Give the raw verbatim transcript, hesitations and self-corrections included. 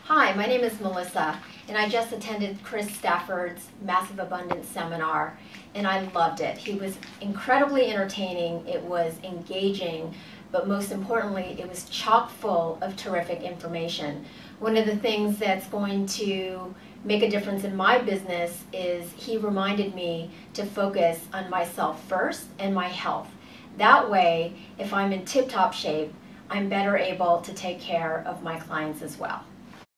Hi, my name is Melissa, and I just attended Chris Stafford's Massive Abundance seminar, and I loved it. He was incredibly entertaining, it was engaging, but most importantly, it was chock full of terrific information. One of the things that's going to make a difference in my business is he reminded me to focus on myself first and my health. That way, if I'm in tip-top shape, I'm better able to take care of my clients as well.